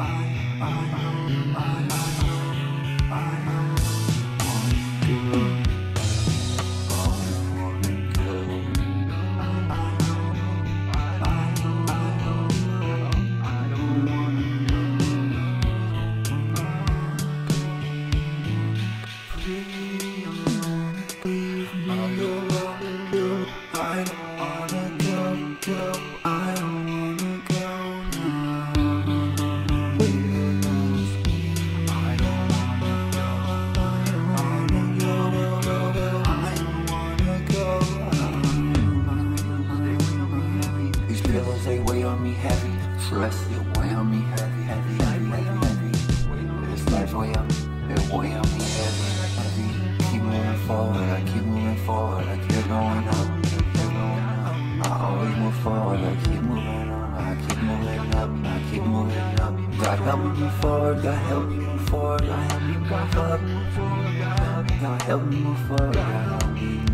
They weigh on me heavy. Trust it weigh on me heavy, heavy, heavy, heavy, heavy. This life weigh on me, it weigh on me heavy, heavy. Keep moving forward, I keep moving forward, I keep going up, keep going up. I always move forward, I keep moving on, I keep moving up, I keep moving up. God help me move forward, God help me move forward, God help me move up. God help me move forward, God help me.